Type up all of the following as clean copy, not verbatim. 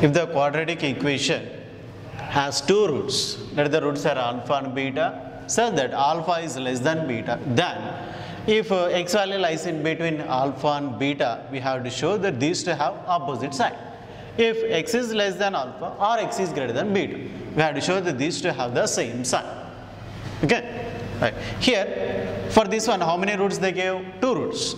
If the quadratic equation has two roots, that the roots are alpha and beta, such that alpha is less than beta, then if x value lies in between alpha and beta, we have to show that these two have opposite sign. If x is less than alpha or x is greater than beta, we have to show that these two have the same sign. Okay, right. Here for this one, how many roots they gave? Two roots.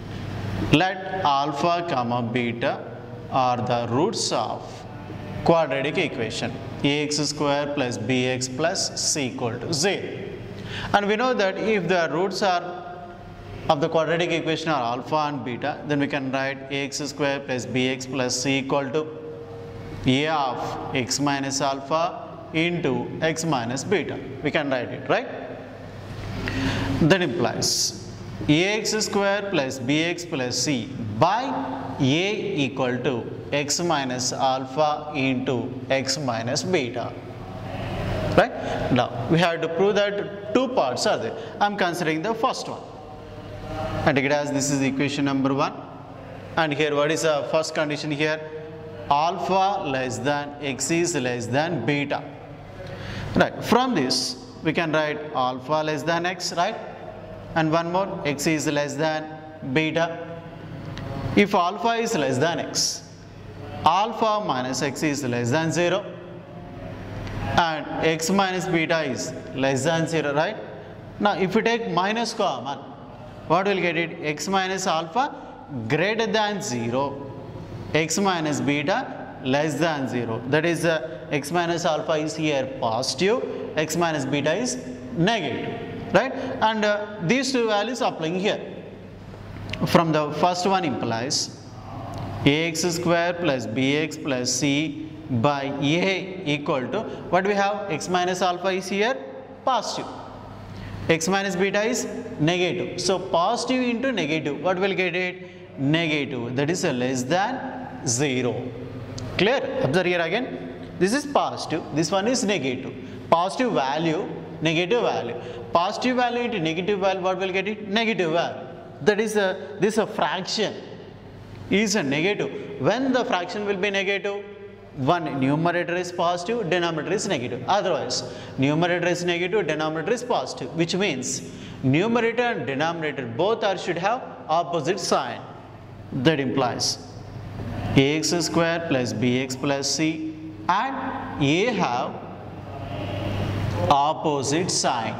Let alpha comma beta are the roots of quadratic equation ax square plus bx plus c equal to 0. And we know that if the roots are of the quadratic equation are alpha and beta, then we can write ax square plus bx plus c equal to a of x minus alpha into x minus beta. We can write it, right? That implies ax square plus bx plus c by a equal to x minus alpha into x minus beta. Right? Now we have to prove that two parts are there. I am considering the first one. And take it as this is equation number 1. And here what is the first condition here? Alpha less than x is less than beta. Right. From this we can write alpha less than x, right? And one more, x is less than beta. If alpha is less than x, alpha minus x is less than 0 and x minus beta is less than 0, right? Now if we take minus common, what will get it? X minus alpha greater than 0, x minus beta less than 0. That is x minus alpha is here positive, x minus beta is negative, right? And these two values applying here. From the first one implies ax square plus bx plus c by a equal to what we have? X minus alpha is here positive, x minus beta is negative. So positive into negative, what will get it? Negative. That is less than 0. Clear? Observe here again. This is positive. This one is negative. Positive value, negative value. Positive value into negative value, what will get it? Negative value. That is this fraction is a negative. When the fraction will be negative, one numerator is positive, denominator is negative. Otherwise, numerator is negative, denominator is positive, which means numerator and denominator both should have opposite sign. That implies ax square plus bx plus c and a have opposite sign.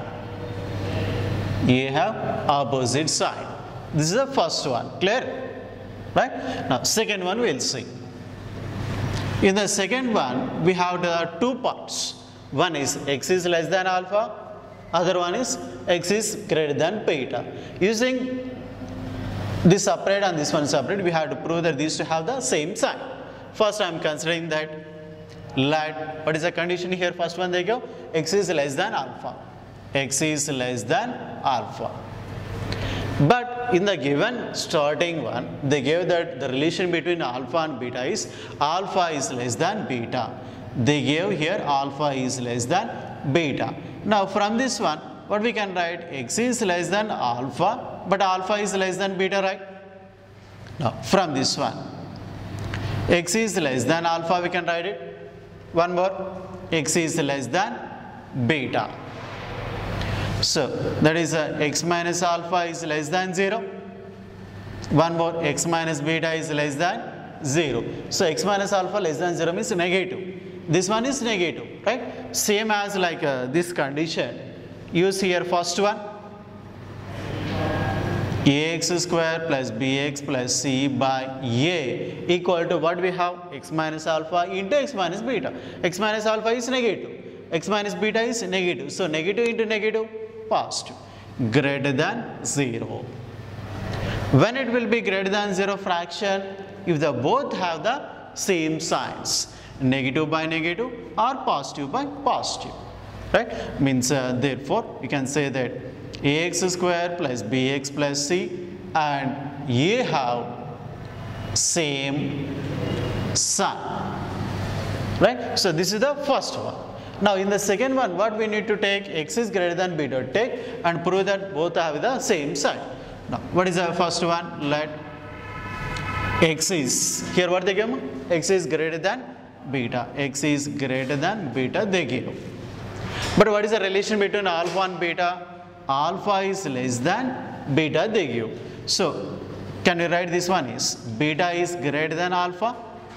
A have opposite sign. This is the first one. Clear? Right? Now second one we will see. In the second one we have the two parts. One is x is less than alpha, other one is x is greater than beta. Using this separate and this one separate, we have to prove that these two have the same sign. First I am considering that let, what is the condition here? First one they go, x is less than alpha. X is less than alpha. But in the given starting one, they gave that the relation between alpha and beta is alpha is less than beta. They gave here alpha is less than beta. Now from this one, what we can write? X is less than alpha, but alpha is less than beta, right? Now from this one, x is less than alpha, we can write it. One more, x is less than beta. So that is x minus alpha is less than 0. One more, x minus beta is less than 0. So x minus alpha less than 0 means negative. This one is negative, right? Same as like this condition. Use here first one. Ax square plus bx plus c by a equal to what we have? X minus alpha into x minus beta. X minus alpha is negative. X minus beta is negative. So negative into negative, positive. Greater than 0. When it will be greater than 0 fraction? If they both have the same signs. Negative by negative or positive by positive. Right? Means therefore you can say that ax square plus bx plus c and a have same sign. Right? So this is the first one. Now in the second one, what we need to take? X is greater than beta. Take and prove that both have the same sign. Now what is the first one? Let x is, here what they give? X is greater than beta. X is greater than beta they give. But what is the relation between alpha and beta? Alpha is less than beta they give. So can you write this one is beta is greater than alpha?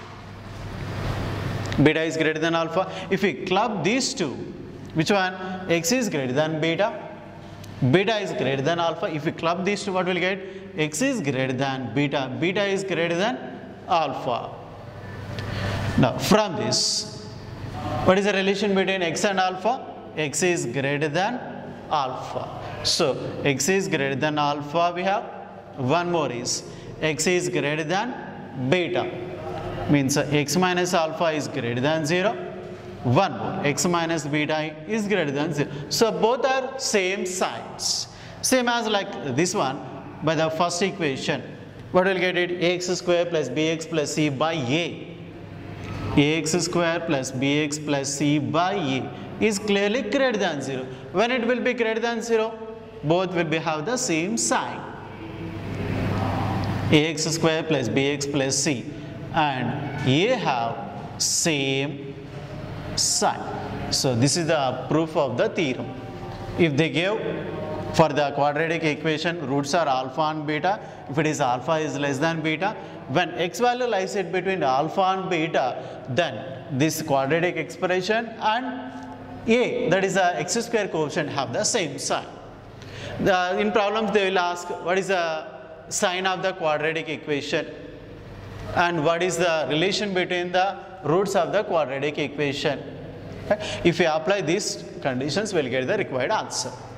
Beta is greater than alpha. If we club these two, which one? X is greater than beta. Beta is greater than alpha. If we club these two, what will get? X is greater than beta. Beta is greater than alpha. Now from this, what is the relation between X and alpha? X is greater than alpha. So X is greater than alpha we have. One more is X is greater than beta. Means X minus alpha is greater than 0. One more, X minus beta is greater than 0. So both are same signs. Same as like this one by the first equation. What will get it? Ax square plus bx plus c by a. Ax square plus bx plus c by a is clearly greater than 0. When it will be greater than 0? Both will have the same sign. Ax square plus bx plus c and a have same sign. So this is the proof of the theorem. If they give for the quadratic equation roots are alpha and beta, if it is alpha is less than beta, when x value lies in between alpha and beta, then this quadratic expression and a, that is the x square coefficient, have the same sign. In problems they will ask what is the sign of the quadratic equation and what is the relation between the roots of the quadratic equation. If we apply these conditions, we will get the required answer.